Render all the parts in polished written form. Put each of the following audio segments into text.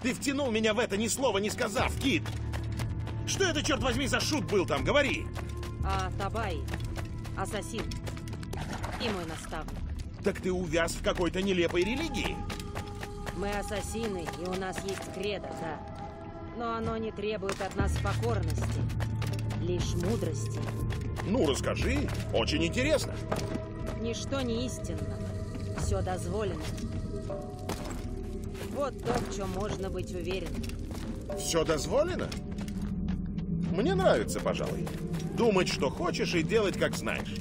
Ты втянул меня в это, ни слова не сказав, Кит! Что это, черт возьми, за шут был там? Говори! Табай. Ассасин. И мой наставник. Так ты увяз в какой-то нелепой религии. Мы ассасины, и у нас есть кредо, да. Но оно не требует от нас покорности, лишь мудрости. Ну, расскажи. Очень интересно. Ничто не истинно. Все дозволено. Вот то, в чем можно быть уверенным. Все дозволено? Мне нравится, пожалуй. Думать, что хочешь, и делать, как знаешь.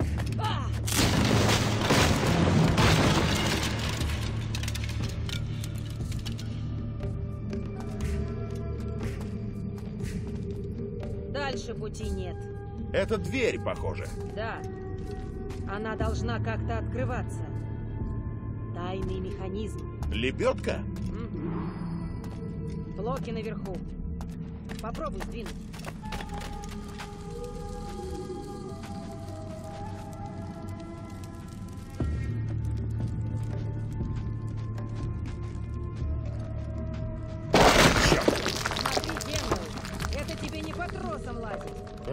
Дальше пути нет. Это дверь, похоже. Да. Она должна как-то открываться. Тайный механизм. Лебедка? Угу. Блоки наверху. Попробуй сдвинуть. Смотри, Генри, это тебе не по тросам лазить.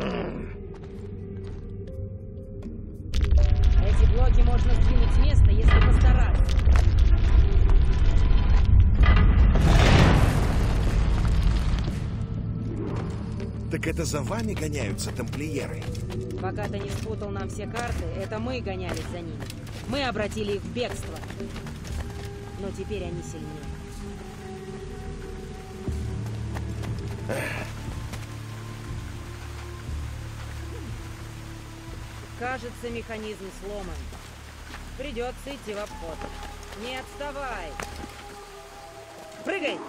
Эти блоки можно сдвинуть с места, если постараться. Так это за вами гоняются тамплиеры? Пока ты не спутал нам все карты, это мы гонялись за ними. Мы обратили их в бегство. Но теперь они сильнее. Кажется, механизм сломан. Придется идти в обход. Не отставай. Прыгай!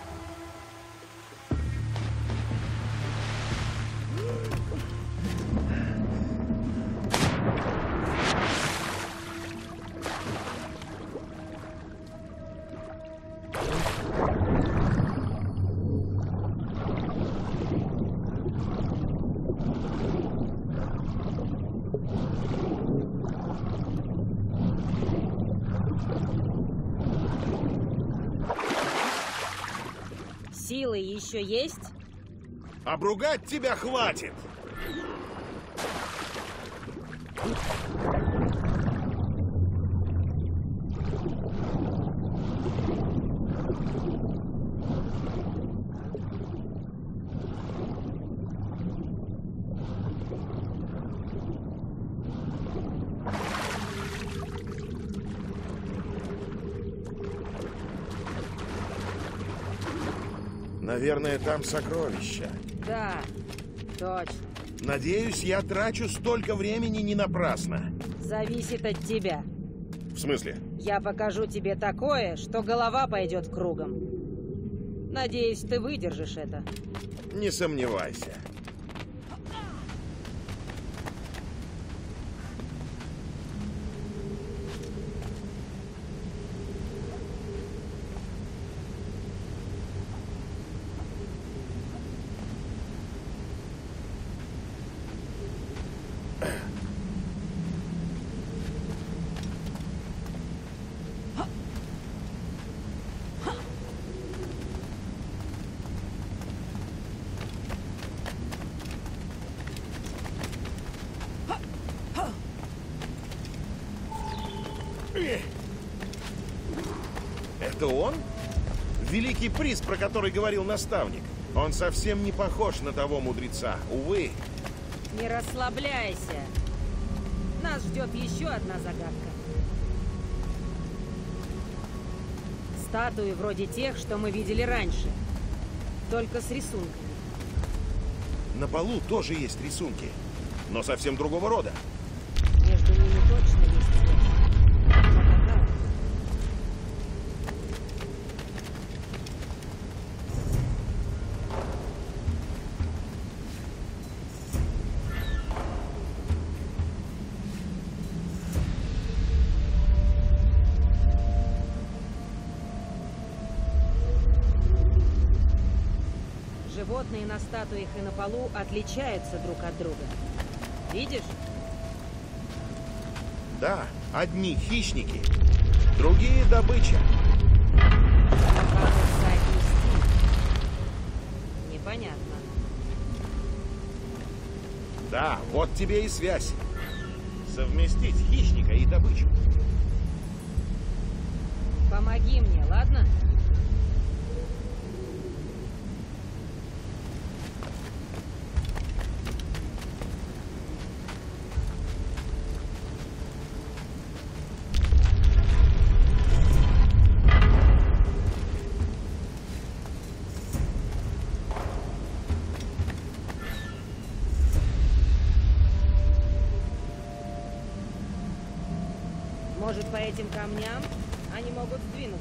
Силы еще есть? Обругать тебя хватит! Наверное, там сокровища. Да, точно. Надеюсь, я трачу столько времени не напрасно. Зависит от тебя. В смысле? Я покажу тебе такое, что голова пойдет кругом. Надеюсь, ты выдержишь это. Не сомневайся. Это он? Великий приз, про который говорил наставник. Он совсем не похож на того мудреца, увы. Не расслабляйся. Нас ждет еще одна загадка. Статуи вроде тех, что мы видели раньше. Только с рисунками. На полу тоже есть рисунки, но совсем другого рода. Между ними точно есть связь. Но какая? Животные на статуях и на полу отличаются друг от друга. Видишь? Да, одни хищники, другие добыча. Кажется, одни Понятно. Да, вот тебе и связь. Совместить хищника и добычу. Помоги мне, ладно? Может, по этим камням они могут сдвинуться?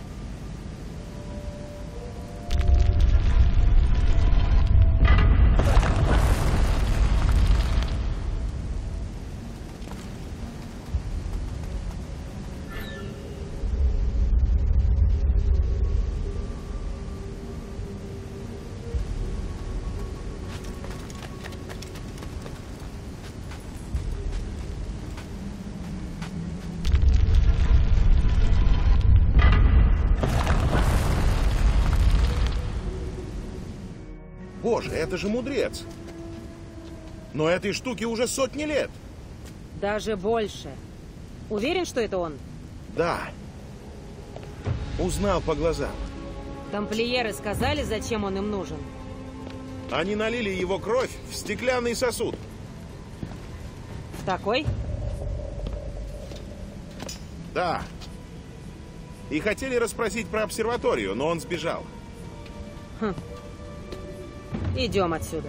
Боже, это же мудрец. Но этой штуке уже сотни лет. Даже больше. Уверен, что это он? Да. Узнал по глазам. Тамплиеры сказали, зачем он им нужен? Они налили его кровь в стеклянный сосуд. В такой? Да. И хотели расспросить про обсерваторию, но он сбежал. Хм. Идем отсюда.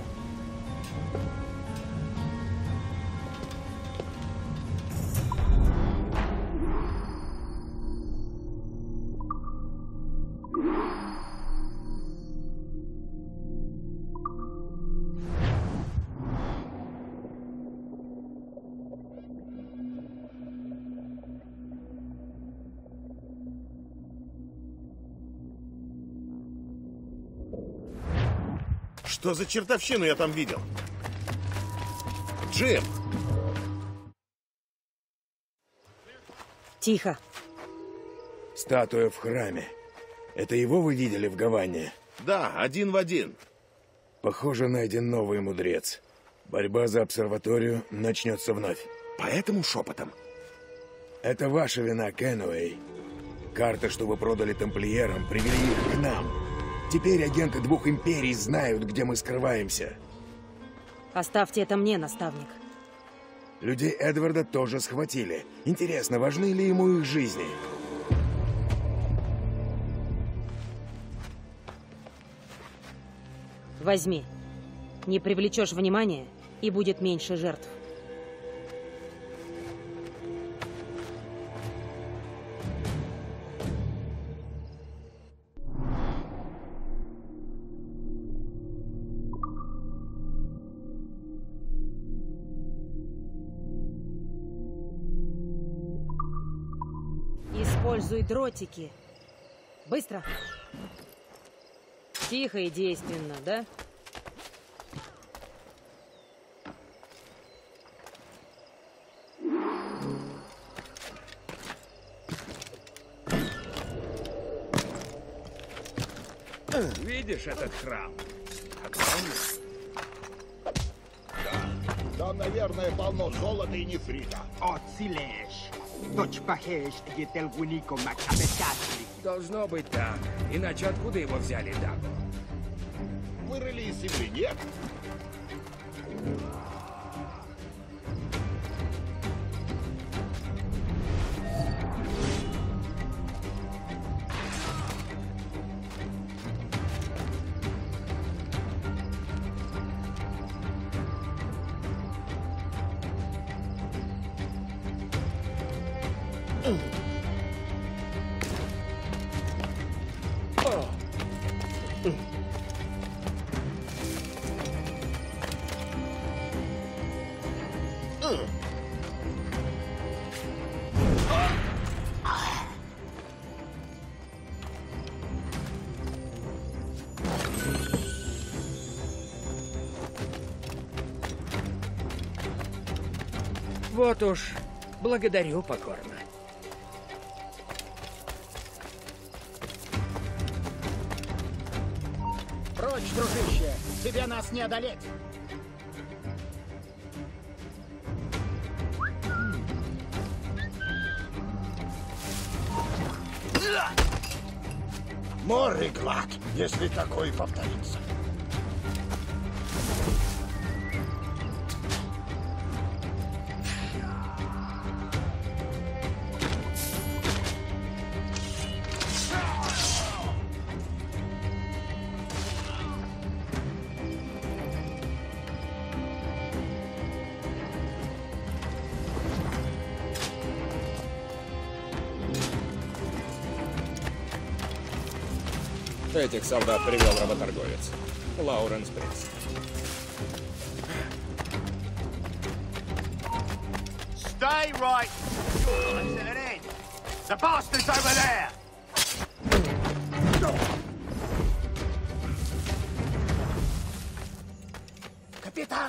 Что за чертовщину я там видел? Джим! Тихо. Статуя в храме. Это его вы видели в Гаване? Да, 1 в 1. Похоже, найден новый мудрец. Борьба за обсерваторию начнется вновь. Поэтому шепотом. Это ваша вина, Кенуэй. Карты, что вы продали тамплиерам, привели их к нам. Теперь агенты 2 империй знают, где мы скрываемся. Оставьте это мне, наставник. Людей Эдварда тоже схватили. Интересно, важны ли ему их жизни? Возьми. Не привлечешь внимания, и будет меньше жертв. Используй дротики. Быстро. Тихо и действенно, да? Видишь этот храм? Там, наверное, полно золота и нефрита. Отсилеш. Точь пахеш, етел гунико макабетатли. Должно быть так. Иначе откуда его взяли, да? Вырыли из земли, нет? Вот уж, благодарю покорно. прочь, дружище! Тебе нас не одолеть! Море глад, если такое повторится. Этих солдат привел работорговец. Лауренс Принц. Stay right. The bastard's over there. Капитан!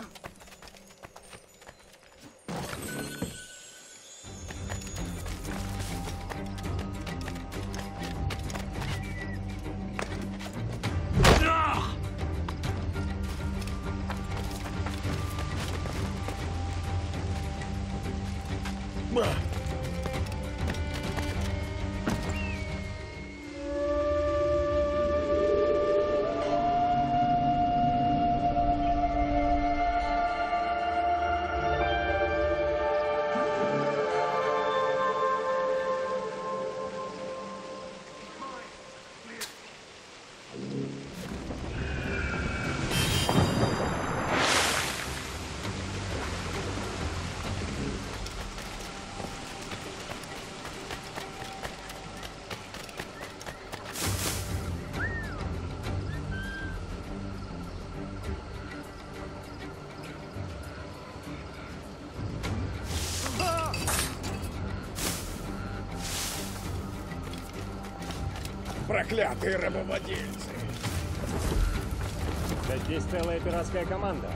Проклятые рабовладельцы! Да здесь целая пиратская команда.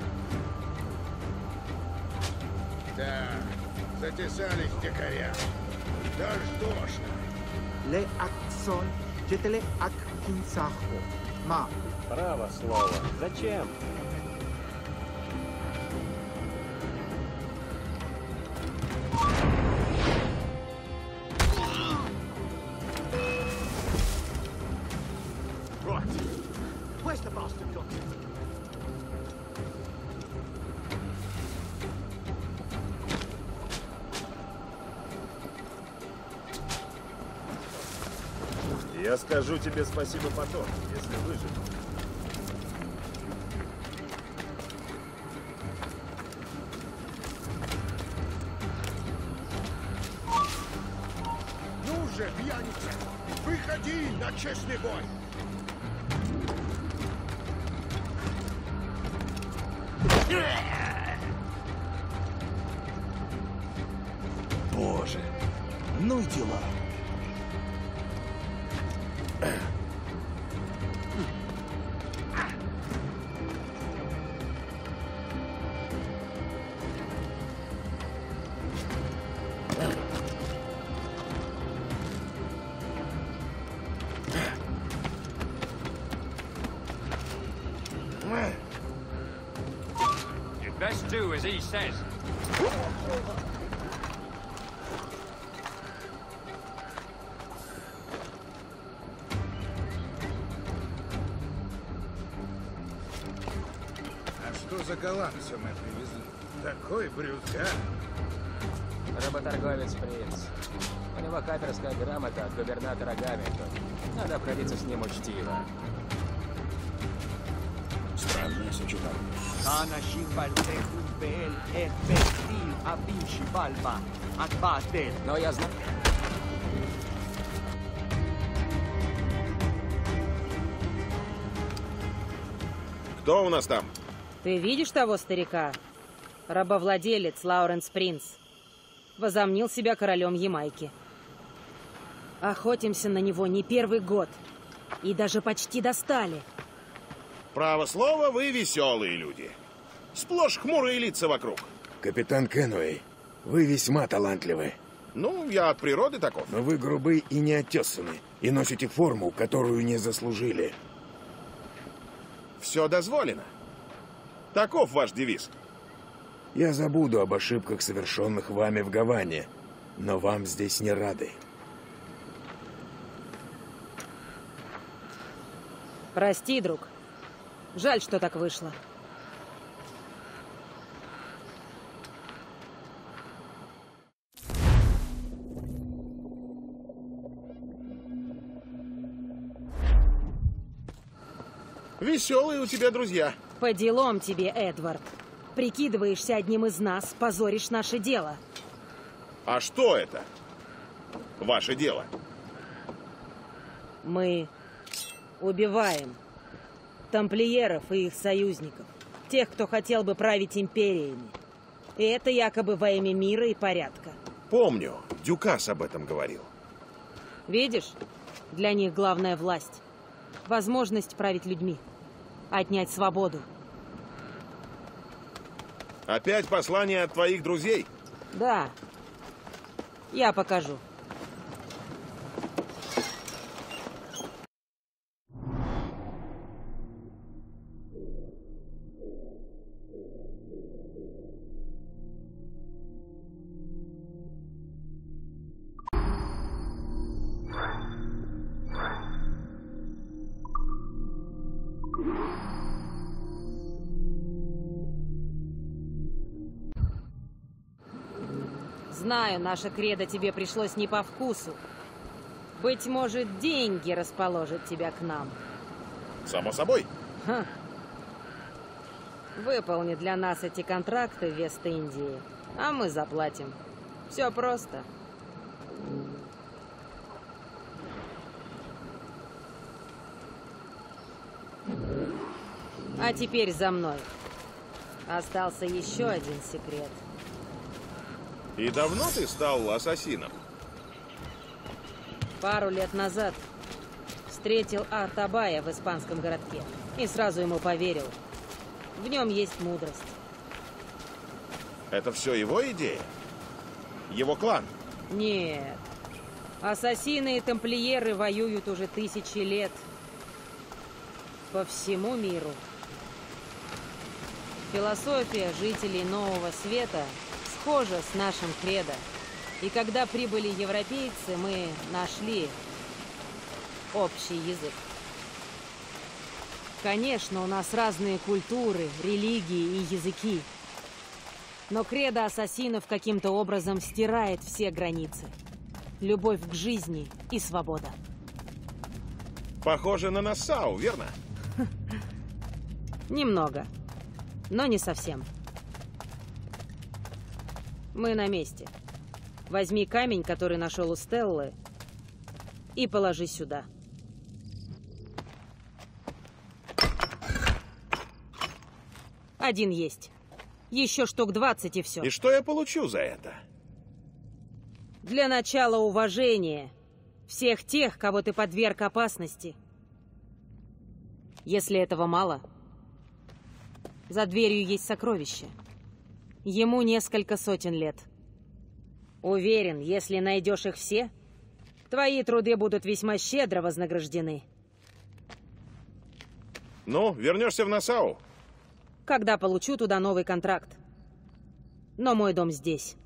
Да, затесались дикаря. Даже тошно. Le Аксон, Жетеле Аккинсахо. Ма. Право слово. Зачем? Where's the bastard gone? Я скажу тебе спасибо потом, если выживу. Ну же, пьяница, выходи на честный бой. Боже, ну и дела. You'd best do as he says. А что за голландца мы привезли? Такой брюзга. Работорговец Принц. У него каперская грамота от губернатора Гамильтона. Надо обходиться с ним учтиво. Странное сочетание. אנשים בלטכון באל אפקטיב אבים שיבלבה אקבאטל. Но я знаю... Кто у нас там? Ты видишь того старика? Рабовладелец Лауренс Принц. Возомнил себя королем Ямайки. Охотимся на него не первый год. И даже почти достали. Право слово, вы веселые люди. Сплошь хмурые лица вокруг. Капитан Кенуэй, вы весьма талантливы. Ну, я от природы таков. Но вы грубы и неотесаны, и носите форму, которую не заслужили. все дозволено. Таков ваш девиз. Я забуду об ошибках, совершенных вами в Гаване, но вам здесь не рады. Прости, друг. Жаль, что так вышло. Веселые у тебя друзья. По делам тебе, Эдвард. Прикидываешься одним из нас, позоришь наше дело. А что это? Ваше дело. Мы убиваем тамплиеров и их союзников. Тех, кто хотел бы править империями. И это якобы во имя мира и порядка. Помню, Дюкас об этом говорил. Видишь? Для них главная власть. Возможность править людьми. Отнять свободу. Опять послание от твоих друзей? Да. Я покажу. Знаю, наша кредо тебе пришлось не по вкусу. Быть может, деньги расположат тебя к нам. Само собой. Ха. Выполни для нас эти контракты в Вест-Индии, а мы заплатим. Все просто. А теперь за мной. Остался еще один секрет. И давно ты стал ассасином? Пару лет назад встретил Артабая в испанском городке и сразу ему поверил. В нем есть мудрость. Это все его идея? Его клан? Нет. Ассасины и тамплиеры воюют уже тысячи лет. По всему миру. Философия жителей Нового Света схожа с нашим кредо. И когда прибыли европейцы, мы нашли общий язык. Конечно, у нас разные культуры, религии и языки. Но кредо ассасинов каким-то образом стирает все границы. Любовь к жизни и свобода. Похоже на Нассау, верно? Немного, но не совсем. Мы на месте. Возьми камень, который нашел у Стеллы, и положи сюда. Один есть. Еще штук 20 и все. И что я получу за это? Для начала уважение всех тех, кого ты подверг опасности. Если этого мало, за дверью есть сокровище. Ему несколько сотен лет. Уверен, если найдешь их все, твои труды будут весьма щедро вознаграждены. Ну, вернешься в Нассау? Когда получу туда новый контракт. Но мой дом здесь.